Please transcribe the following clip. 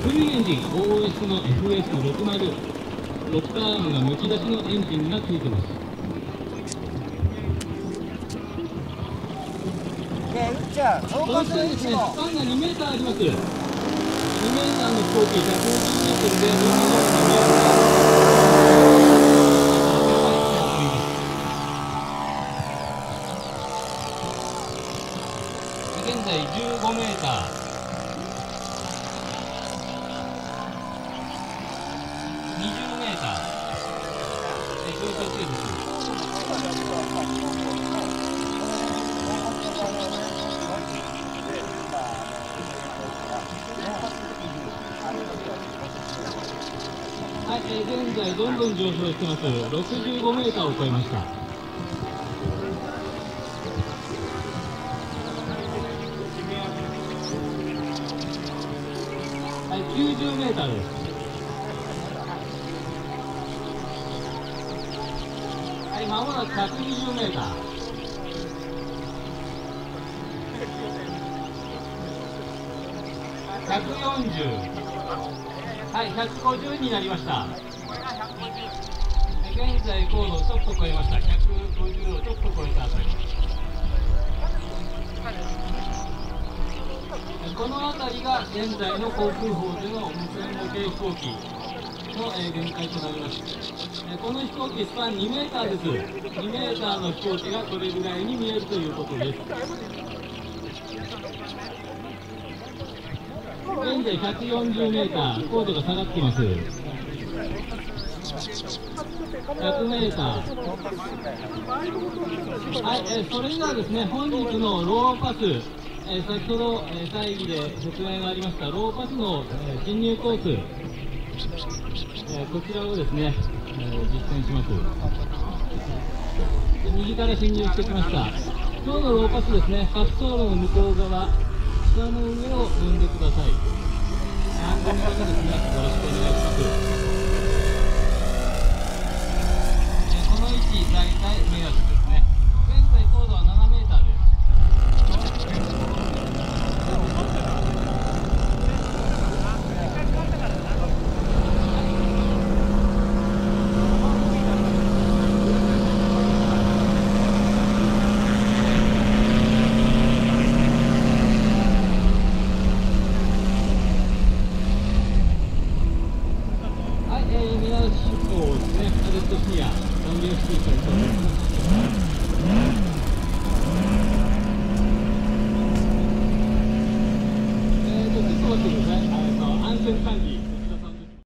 古いエンジン OS の FS60 ロッカーアームがむき出しのエンジンがついてます。 じゃあ、 そしてですね、スパンが2メーターあります。2メーターの飛行機150メートルで海の上に見える現在15メーター。20メーター。上昇中です。はい、現在どんどん上昇してます。65メーターを超えました。はい、90メーターです。はい、まもなく120メーター。140。はい、150になりました。現在高度をちょっと超えました。150をちょっと超えたあたり。この辺りが現在の航空法での無線模型飛行機の限界となります。この飛行機スパン2メーターです。2メーターの飛行機がこれぐらいに見えるということです。現在140メーター、高度が下がっています。100メーター。はい、それではですね、本日のローパス、先ほど、会議で説明がありましたローパスの、進入コース、こちらをですね、実践します。右から進入してきました。今日のローパスですね、滑走路の向こう側、下の上を踏んでください。安全のためですね、よろしくお願いします。この位置、大体目安ですね。現在高度は7メーターです。安全管理